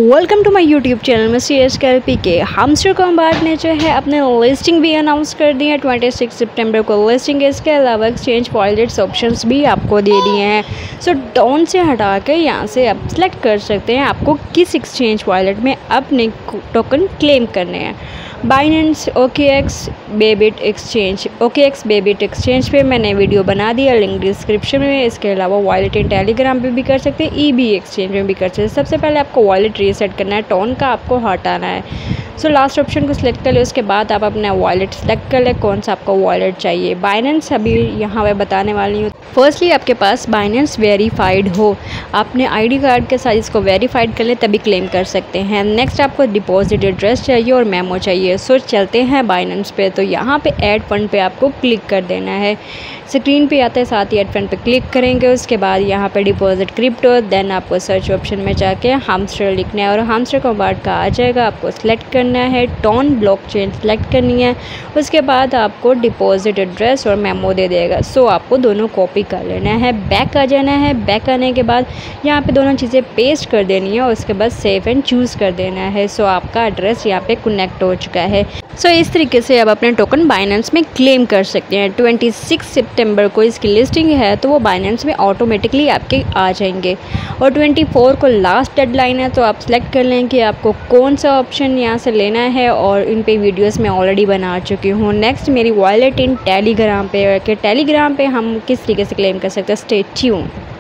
Welcome to my YouTube channel में CSKLP के हमस्टर combat ने जो है अपने लिस्टिंग भी अनाउंस कर दी है 26 सितंबर को लिस्टिंग। इसके अलावा एक्सचेंज वॉलेट्स ऑप्शंस भी आपको दे दिए हैं। सो डोंट से हटा कर यहाँ से आप सेलेक्ट कर सकते हैं आपको किस एक्सचेंज वॉलेट में अपने टोकन क्लेम करने हैं। Binance, OKX, Bybit exchange. OKX Bybit exchange पे मैंने वीडियो बना दिया, लिंक डिस्क्रिप्शन में। इसके अलावा वॉलेट इन टेलीग्राम पे भी कर सकते हैं, EB एक्सचेंज में भी कर सकते हैं। सबसे पहले आपको वॉलेट रीसेट करना है, टोन का आपको हटाना है। सो लास्ट ऑप्शन को सिलेक्ट कर ले, उसके बाद आप अपना वॉलेट सेलेक्ट कर ले कौन सा आपको वॉलेट चाहिए। बाइनेंस अभी यहाँ पे बताने वाली हूँ। फर्स्टली आपके पास बाइनेंस वेरीफाइड हो, आपने ID कार्ड के साथ इसको वेरीफाइड कर ले तभी क्लेम कर सकते हैं। नेक्स्ट आपको डिपॉजिट एड्रेस चाहिए और मेमो चाहिए। सो चलते हैं बाइनेंस पे। तो यहाँ पे ऐड फंड पे आपको क्लिक कर देना है। स्क्रीन पे आते साथ ही ऐड फंड पे क्लिक करेंगे, उसके बाद यहाँ पे डिपॉजिट क्रिप्टो, देन आपको सर्च ऑप्शन में जाके हमस्टर लिखना है और हमस्टर कॉम्बैट का आ जाएगा। आपको सिलेक्ट करना है, टोन ब्लॉकचेन सेलेक्ट करनी है, उसके बाद आपको डिपॉजिट एड्रेस और मेमो दे देगा। सो आपको दोनों कॉपी कर लेना है, बैक आ जाना है। बैक आने के बाद यहाँ पे दोनों चीज़ें पेस्ट कर देनी है और उसके बाद सेव एंड चूज़ कर देना है। सो आपका एड्रेस यहाँ पे कनेक्ट हो चुका है। सो इस तरीके से आप अपने टोकन बाइनेंस में क्लेम कर सकते हैं। 26 सितंबर को इसकी लिस्टिंग है तो वो बाइनेंस में ऑटोमेटिकली आपके आ जाएंगे और 24 को लास्ट डेडलाइन है। तो आप सेलेक्ट कर लें कि आपको कौन सा ऑप्शन यहाँ से लेना है और इन पे वीडियोस मैं ऑलरेडी बना चुकी हूँ। नेक्स्ट मेरी वॉलेट इन टेलीग्राम पे है कि टेलीग्राम पे हम किस तरीके से क्लेम कर सकते हैं। Stay tuned.